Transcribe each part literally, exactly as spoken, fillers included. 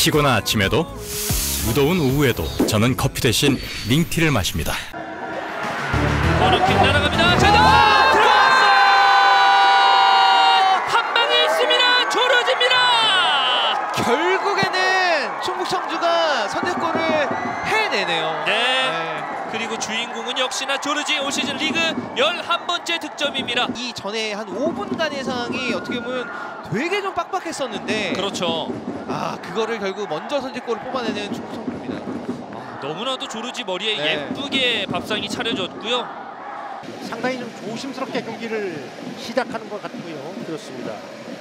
피곤한 아침에도 무더운 오후에도 저는 커피 대신 링티를 마십니다. 코너킥 날아갑니다. 제다 들어왔어요. 한 방에 있습니다. 조르지입니다. 결국에는 충북 청주가 선제골을 해내네요. 네. 네. 그리고 주인공은 역시나 조르지. 올 시즌 리그 열한 번째 득점입니다. 이 전에 한 오 분간의 상황이 어떻게 보면 되게 좀 빡빡했었는데, 그렇죠. 아 그거를 결국 먼저 선제골을 뽑아내는 충북 청주입니다. 아, 너무나도 조르지 머리에 네. 예쁘게 밥상이 차려졌고요. 상당히 좀 조심스럽게 경기를 시작하는 것 같고요. 그렇습니다.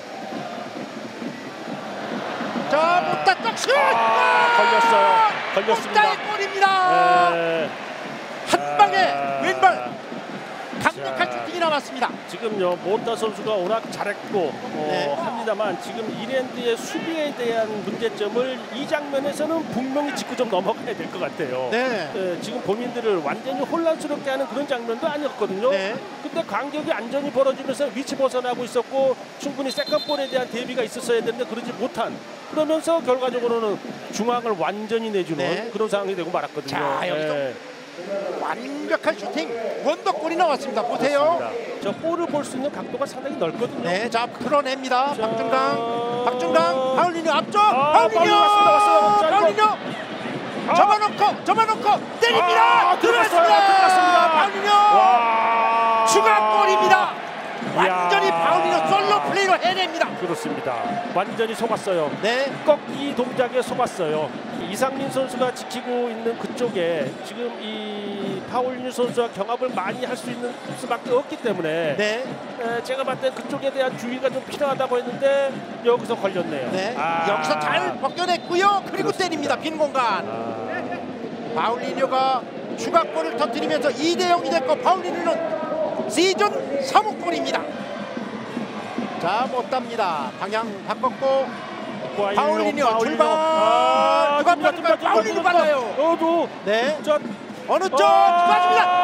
자, 못다 슛! 아, 걸렸어요. 걸렸습니다. 못다의 골입니다. 네. 한 방에 아, 왼발 강력한 자, 슈팅이 나왔습니다. 지금요 모타 선수가 워낙 잘했고 어, 네. 합니다만 지금 이랜드의 수비에 대한 문제점을 이 장면에서는 분명히 짚고 좀 넘어가야 될 것 같아요. 네. 네, 지금 본인들을 완전히 혼란스럽게 하는 그런 장면도 아니었거든요. 네. 근데 간격이 안전히 벌어지면서 위치 벗어나고 있었고 충분히 세컨볼에 대한 대비가 있었어야 되는데 그러지 못한, 그러면서 결과적으로는 중앙을 완전히 내주는 네. 그런 상황이 되고 말았거든요. 자, 여기서 네. 완벽한 슈팅, 원더골이 나왔습니다. 보세요. 그렇습니다. 저 볼을 볼 수 있는 각도가 상당히 넓거든요. 네, 자 풀어냅니다. 자, 박준강, 박준강, 파울리뉴 앞쪽, 아, 파울리뉴, 파울리뉴 왔습니다, 왔어요. 자, 파울리뉴, 아. 접어놓고, 접어놓고 때립니다. 아, 들어갔어요. 들어갔습니다. 들어갔습니다. 파울리뉴, 와. 추가골입니다. 완전히 이야. 파울리뉴 솔로 플레이로 해냅니다. 그렇습니다. 완전히 속았어요. 네, 꺾기 동작에 속았어요. 이상민 선수가 지키고 있는 그쪽에 지금 이 파울리뉴 선수와 경합을 많이 할 수 있는 수밖에 없기 때문에 네, 에, 제가 봤을 때 그쪽에 대한 주의가 좀 필요하다고 했는데 여기서 걸렸네요. 네. 아. 여기서 잘 벗겨냈고요. 그리고 그렇습니다. 때립니다. 빈 공간. 아. 파울리뉴가 추가골을 터뜨리면서 이 대 영이 됐고 파울리뉴는 시즌 삼 호 골입니다. 자, 못답니다. 방향 바꿨고 파울리뉴 출발. 아, 누가 뛴다, 빠질까요? 뛴다, 파울리뉴 뛴다. 빨라요. 어도 네, 자, 어느 쪽 아. 빠집니다.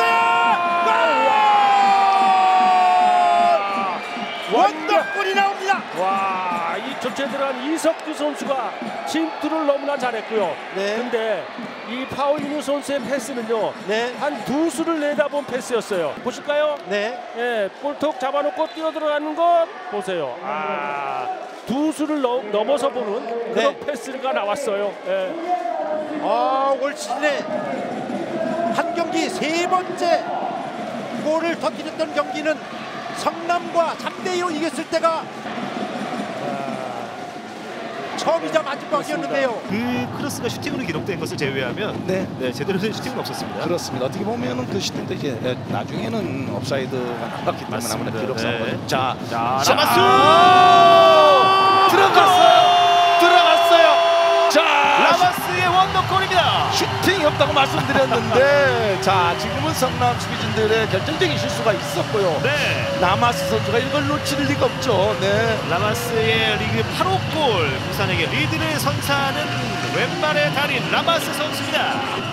열렸어요. 골! 원더골이 나옵니다. 와, 이 교체 들어간 이석규 선수가 침투를 너무나 잘했고요. 네. 근데 이 파울리뉴 선수의 패스는요, 네, 한 두 수를 내다본 패스였어요. 보실까요? 네, 예, 볼톡 잡아놓고 뛰어 들어가는 것 보세요. 아, 두 수를 넘, 넘어서 보는 그런 네. 패스가 나왔어요. 예. 아, 올 시즌에 한 경기 세 번째 골을 터뜨렸던 경기는 성남과 삼 대 이로 이겼을 때가 처음이자 마지막이었는데요. 그 크로스가 슈팅으로 기록된 것을 제외하면 네, 네, 제대로 된 슈팅은 없었습니다. 그렇습니다. 어떻게 보면은 그 슈팅도 이제 예, 나중에는 옵사이드가 나왔기 때문에 맞습니다. 아무래도 기록 네. 상으로 자, 자, 자, 라마스! 들어갔어요. 들어갔어요. 자, 라마스의 원더골입니다. 슈팅이 없다고 말씀드렸는데 자, 지금은 성남 수비진들의 결정적인 실수가 있었고요. 네, 라마스 선수가 이걸 놓칠 리가 없죠. 네. 라마스의 리그 팔 호 골, 부산에게 리드를 선사하는 왼발의 달인 라마스 선수입니다.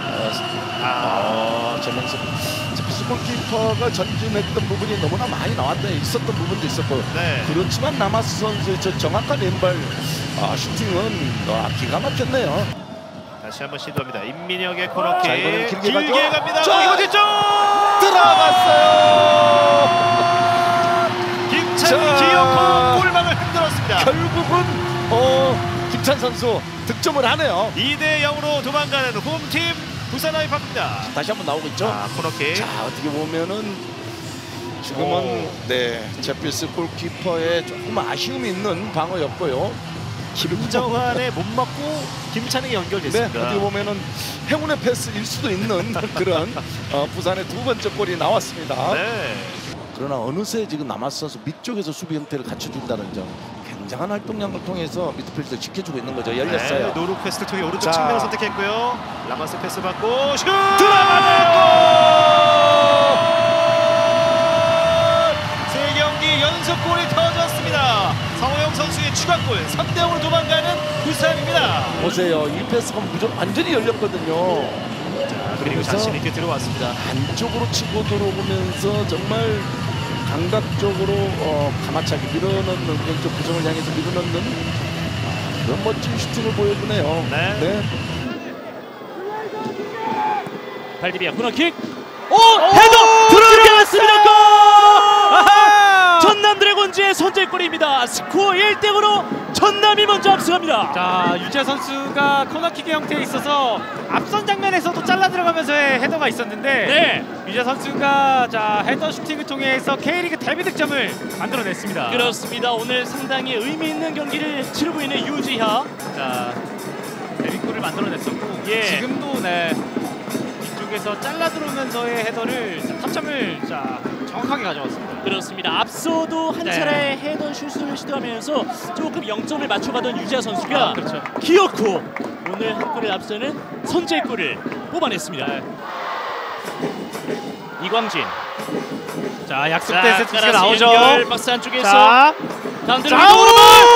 아, 전명석 스피스 골키퍼가 전진했던 부분이 너무나 많이 나왔다 있었던 부분도 있었고, 네. 그렇지만 라마스 선수의 저 정확한 왼발 아, 슈팅은 아, 기가 막혔네요. 다시 한번 시도합니다. 임민혁의 코너킥. 자, 이번엔 길게 길게 가죠. 갑니다. 자, 이거 뒤쪽 들어갔어요. 김찬이 자. 기어코 골망을 흔들었습니다. 결국은 어, 김찬 선수 득점을 하네요. 이 대 영으로 도망가는 홈팀 부산 아이파크입니다. 다시 한번 나오고 있죠. 아, 코너킥. 자, 어떻게 보면은 지금은 오. 네, 제필스 골키퍼의 조금 아쉬움이 있는 방어였고요. 김정환의 못 맞고 김찬에게 네, 연결됐습니다. 어떻게 보면은 행운의 패스일 수도 있는 그런 어, 부산의 두 번째 골이 나왔습니다. 네. 그러나 어느새 지금 남아스 선수 밑쪽에서 수비 형태를 갖춰준다는 점, 굉장한 활동량을 통해서 미드필드를 지켜주고 있는 거죠. 열렸어요. 네, 노루 패스를 통해 오른쪽 자. 측면을 선택했고요. 라마스 패스 받고 슛! 들어가는 골! 세 경기 연속 골이 터졌습니다. 성호영 선수의 추가골, 삼 대 영으로 도망가는 부산입니다. 보세요, 이 패스가 무조건 완전히 열렸거든요. 그리고 그래서 자신 있게 들어왔습니다. 안쪽으로 치고 들어오면서 정말 감각적으로 어, 가마차기 밀어넣는 왼쪽 구성을 향해서 밀어넣는 그런 멋진 슈팅을 보여주네요. 네. 네. 발디비아 코너킥. 오! 헤더! 들어갔습니다. 골! 전남 드래곤즈의 선제골입니다. 스코어 일 대 영으로 전남이 먼저 앞서갑니다. 자, 유재 선수가 코너킥의 형태에 있어서 앞선 장면에서도 잘라 들어가면서의 헤더가 있었는데 네. 유재 선수가 자 헤더 슈팅을 통해서 K리그 데뷔 득점을 만들어냈습니다. 그렇습니다. 오늘 상당히 의미 있는 경기를 치르고 있는 유지하. 자, 데뷔골을 만들어냈었고 예. 지금도 네 뒤쪽에서 잘라 들어오면서의 헤더를 자, 탑점을 자 정확하게 가져왔습니다. 그렇습니다. 앞서도 한 네. 차례 헤더 슛을 시도하면서 조금 영점을 맞춰가던 유지하 선수가 아, 그렇죠. 기어코 오늘 한 골을 앞서는 선제골을 뽑아냈습니다. 네. 이광진. 자, 약속된 세트가 나오죠. 연결, 박스 안쪽에서 자, 가운데로 자, 위로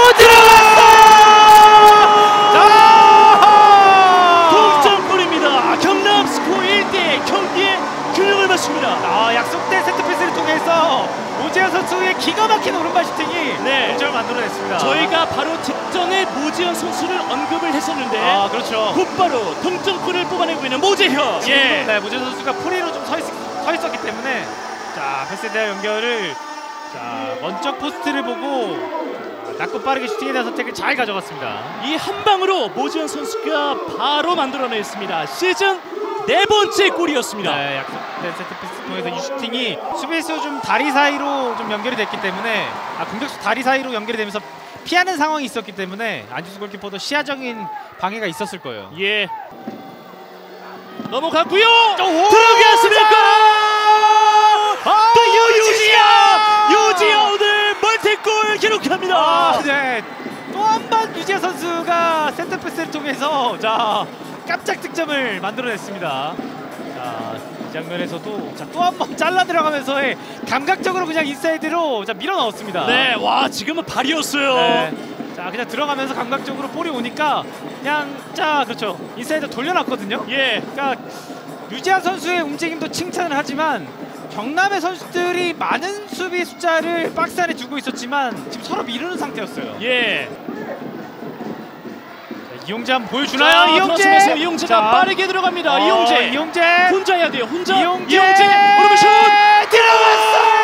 들어갔어! 동점골입니다. 경남 스코어 일 대 경기에 균형을 맞춥니다. 아, 약속된 세트피스를 통해서 오재현 선수의 기가 막힌 오른발 슈팅이 네. 득점을 만들어냈습니다. 저희가 바로 직전에 모재현 선수를 언급을 했었는데 아, 그렇죠. 곧바로 동점골을 뽑아내고 있는 모재현. 예. 네, 모재현 선수가 프리로 좀 서 있었기 때문에 자, 패스에 대한 연결을 자, 먼쪽 포스트를 보고 낮고 빠르게 슈팅에 대한 선택을 잘 가져갔습니다. 이 한 방으로 모재현 선수가 바로 만들어냈습니다. 시즌 네 번째 골이었습니다. 네, 약속된 세트피스 통해서 이 슈팅이 수비수 좀 다리 사이로 좀 연결이 됐기 때문에 아, 공격수 다리 사이로 연결이 되면서 피하는 상황이 있었기 때문에 안지수 골키퍼도 시야적인 방해가 있었을 거예요. 예. 넘어갔고요. 들어갔습니다. 아, 또 유지야. 유지야 오늘 멀티골 기록합니다. 아, 네. 또 한 번 유지아 선수가 세트피스를 통해서 자 깜짝 득점을 만들어냈습니다. 자, 이 장면에서도 자, 또 한 번 잘라 들어가면서의 감각적으로 그냥 인사이드로 자 밀어 넣었습니다. 네, 와 지금은 발이었어요. 네. 자, 그냥 들어가면서 감각적으로 볼이 오니까 그냥 자 그렇죠 인사이드 돌려놨거든요. 예, 그러니까 유지아 선수의 움직임도 칭찬을 하지만 경남의 선수들이 많은 수비 숫자를 박스 안에 두고 있었지만 지금 서로 미루는 상태였어요. 예. 이용재 한번 보여주나요? 이용재! 들어서면서 이용재가 자. 빠르게 들어갑니다. 어, 이용재. 이용재! 혼자 해야 돼요. 혼자. 이용재! 이용재. 오른발 슛! 들어갔어!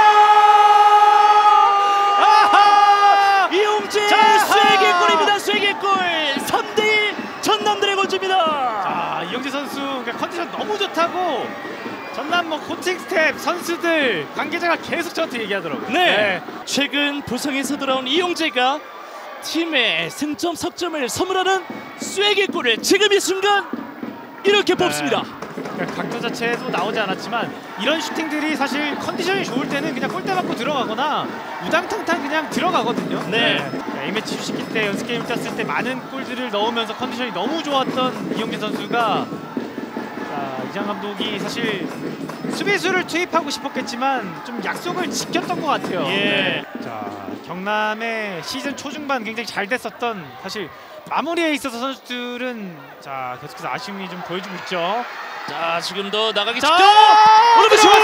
아하! 이용재 자. 쐐기골입니다. 쐐기골. 삼 대 일 전남 드래곤즈입니다. 자, 이용재 선수 그러니까 컨디션 너무 좋다고 전남 뭐 코칭 스텝, 선수들, 관계자가 계속 저한테 얘기하더라고요. 네. 최근 부상에서 돌아온 이용재가 팀의 승점 석점을 선물하는 쐐기골을 지금 이 순간 이렇게 뽑습니다. 그러니까 각도 자체도 나오지 않았지만 이런 슈팅들이 사실 컨디션이 좋을 때는 그냥 골대 맞고 들어가거나 우당탕탕 그냥 들어가거든요. 네. 네. A매치 휴식기 때 연습 게임 뛰었을 때 많은 골들을 넣으면서 컨디션이 너무 좋았던 이용재 선수가 자, 이장 감독이 사실 수비수를 투입하고 싶었겠지만 좀 약속을 지켰던 것 같아요. 예. 네. 자, 경남의 시즌 초중반 굉장히 잘 됐었던 사실 마무리에 있어서 선수들은 자 계속해서 아쉬움이 좀 보여주고 있죠. 자, 지금도 나가기 자, 직전. 오른발 슛!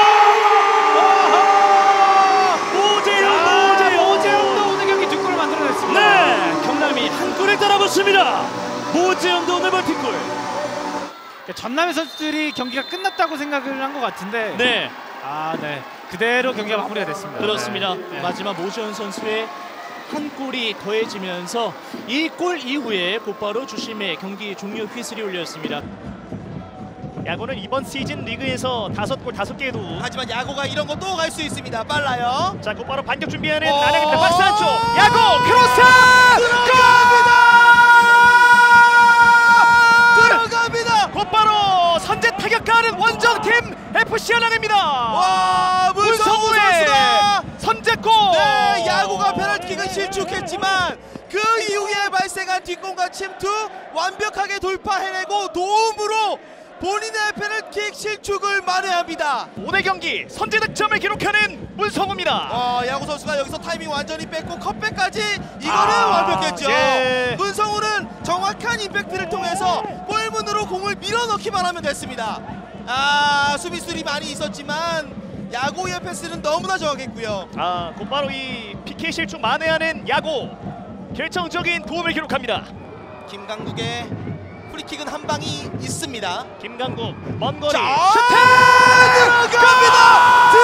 오재영, 오재영, 오재영도 오늘 경기 두 골을 만들어냈습니다. 네, 경남이 한 골을 따라붙습니다. 모재영도 오늘 멀티골. 그러니까 전남의 선수들이 경기가 끝났다고 생각을 한 것 같은데 네, 아, 네. 그대로 경기가 마무리가 됐습니다. 그렇습니다. 네. 마지막 모재영 선수의 한 골이 더해지면서 이 골 이후에 곧바로 주심의 경기 종료 휘슬이 울렸습니다. 야구는 이번 시즌 리그에서 다섯 골 다섯 개도. 하지만 야구가 이런 거 또 갈 수 있습니다. 빨라요. 자, 곧바로 반격 준비하는 어 안양입니다. 박스 안쪽 야구 크로스 들어갑니다. 곧바로 선제 타격하는 원정팀 에프씨 안양입니다. 와, 문성우 문성우의 선수가 선제골. 네, 야구가 페널티킥은 실축했지만 그 이후에 발생한 뒷공간 침투 완벽하게 돌파해내고 도움으로 본인의 페널티킥 실축을 만회합니다. 오늘 경기 선제 득점을 기록하는 문성우입니다. 어, 야구 선수가 여기서 타이밍 완전히 뺐고 컵백까지 이거는 아, 완벽했죠. 예. 문성우는 정확한 임팩트를 통해서 골문으로 공을 밀어넣기만 하면 됐습니다. 아, 수비수들이 많이 있었지만 야구의 패스는 너무나 정확했고요. 아, 곧바로 이 피케이 실축 만회하는 야구. 결정적인 도움을 기록합니다. 김강국의 프리킥은 한 방이 있습니다. 김강국 먼 거리 자, 슈팅! 들어갑니다.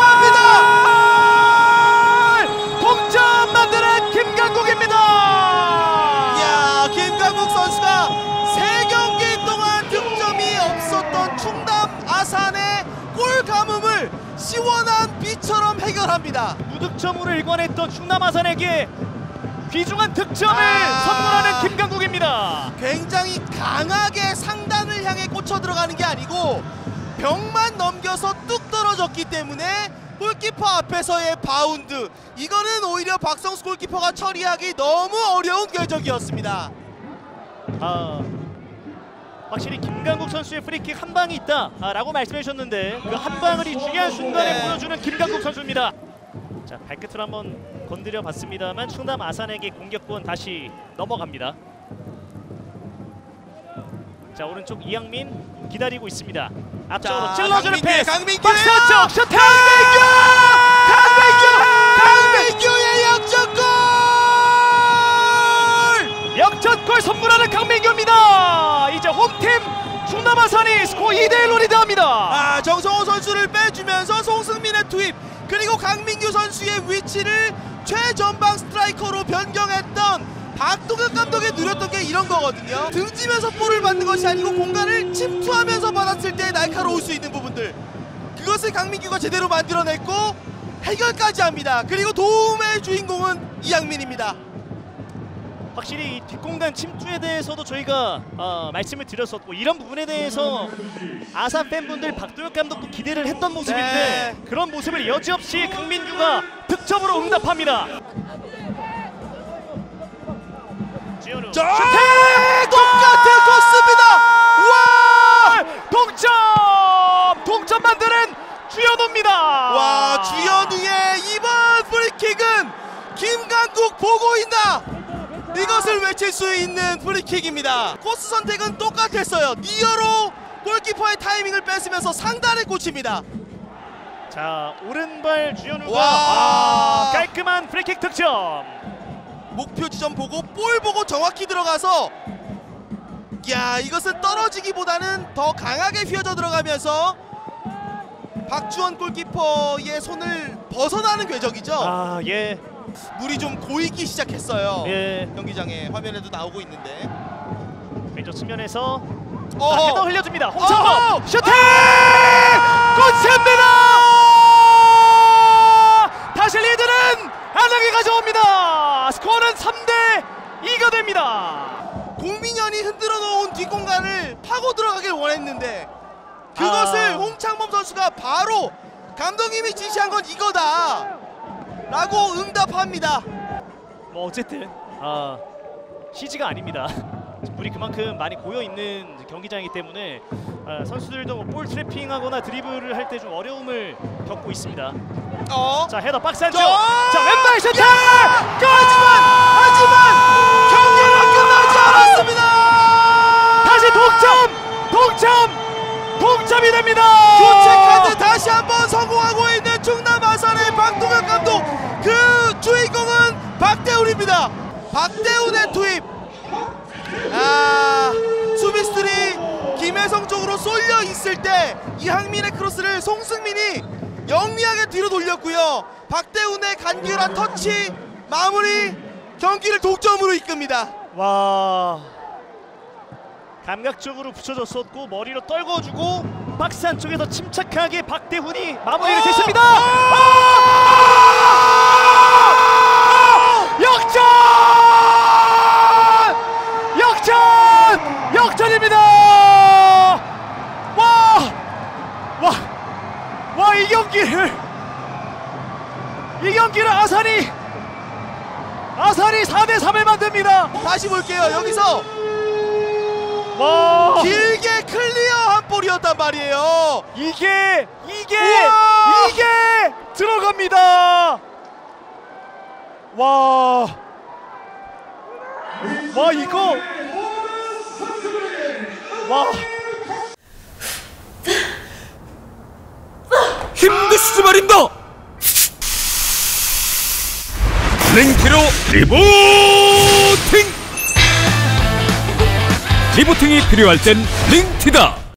들어갑니다. 동점 만드는 김강국입니다. 이야, 김강국 선수가 세 경기 동안 득점이 없었던 충남 아산의 골 가뭄을 시원한 비처럼 해결합니다. 무득점으로 일관했던 충남 아산에게 귀중한 득점을 아 선물하는 김강국입니다. 굉장히 강하게 상단을 향해 꽂혀 들어가는 게 아니고 벽만 넘겨서 뚝 떨어졌기 때문에 골키퍼 앞에서의 바운드, 이거는 오히려 박성수 골키퍼가 처리하기 너무 어려운 궤적이었습니다. 아, 확실히 김강국 선수의 프리킥 한 방이 있다라고 말씀해 주셨는데 그 한 방을 이 중요한 순간에 네. 보여주는 김강국 선수입니다. 자, 발끝으로 한번 건드려 봤습니다만 충남 아산에게 공격권 다시 넘어갑니다. 자, 오른쪽 이양민 기다리고 있습니다. 앞쪽으로 자, 찔러주는 강민규의, 패스. 강민규예요! 박스 안쪽 슈팅! 강민규! 강민규의 역전골! 역전골 선물하는 강민규입니다. 이제 홈팀 충남 아산이 스코어 이 대 일로 리드합니다. 아, 정성호 선수를 빼주면서 송승민의 투입, 그리고 강민규 선수의 위치를 최전방 스트라이커로 변경했던 박동현 감독이 누렸던 게 이런 거거든요. 등지면서 볼을 받는 것이 아니고 공간을 침투하면서 받았을 때 날카로울 수 있는 부분들, 그것을 강민규가 제대로 만들어냈고 해결까지 합니다. 그리고 도움의 주인공은 이양민입니다. 확실히 이 뒷공간 침투에 대해서도 저희가 어, 말씀을 드렸었고, 이런 부분에 대해서 아산 팬분들 박도혁 감독도 기대를 했던 모습인데 네. 그런 모습을 여지없이 강민규가 득점으로 응답합니다. 지현우 자, 똑같은 코스입니다. 와! 동점! 동점 만드는 주현우입니다. 와, 주현우의 이번 프리킥은 김강국 보고 있나? 이것을 외칠 수 있는 프리킥입니다. 코스 선택은 똑같았어요. 니어로 골키퍼의 타이밍을 뺏으면서 상단에 꽂힙니다. 자, 오른발 주현우가 와! 아, 깔끔한 프리킥 득점. 목표 지점 보고 볼 보고 정확히 들어가서, 야, 이것은 떨어지기보다는 더 강하게 휘어져 들어가면서 박주원 골키퍼의 손을 벗어나는 궤적이죠. 아, 예. 물이 좀 고이기 시작했어요. 예. 경기장에 화면에도 나오고 있는데. 왼쪽 측면에서 자, 어허. 헤더 흘려줍니다. 어허. 홍창범 슈팅! 꽂힙니다! 다시 리드는 안양이 가져옵니다. 스코어는 삼 대 이가 됩니다. 공민현이 흔들어 놓은 뒷공간을 파고 들어가길 원했는데 그것을 아. 홍창범 선수가 바로 감독님이 지시한 건 이거다 라고 응답합니다. 뭐 어쨌든 아, 시지가 아닙니다. 물이 그만큼 많이 고여 있는 경기장이기 때문에 아, 선수들도 뭐 볼 트래핑하거나 드리블을 할 때 좀 어려움을 겪고 있습니다. 어? 자, 헤더 박스 안쪽. 자, 자, 왼발 슈팅! 하지만 하지만 경기는 끝나지 않았습니다. 다시 동점! 동점! 동점이 됩니다. 교체 카드 다시 한번 성공하고 있는 충남 아산의 박동현 감독, 그 주인공은 박대훈입니다. 박대훈의 투입. 아, 수비수들이 김혜성 쪽으로 쏠려 있을 때 이항민의 크로스를 송승민이 영리하게 뒤로 돌렸고요. 박대훈의 간결한 터치 마무리, 경기를 동점으로 이끕니다. 와, 감각적으로 붙여줬었고 머리로 떨궈주고 박스 안쪽에서 침착하게 박대훈이 마무리를 짓습니다. 역전! 역전! 역전입니다. 와, 와, 와, 이 경기를 이 경기를 아산이 아산이 사 대 삼을 만듭니다. 다시 볼게요. 여기서 와, 길게 클리어한 볼이었단 말이에요. 이게 이게 우와! 이게 들어갑니다. 와, 와, 이거 와, 힘드시지 말입니다. 링티로 리부팅! 리부팅이 필요할 땐 링티다.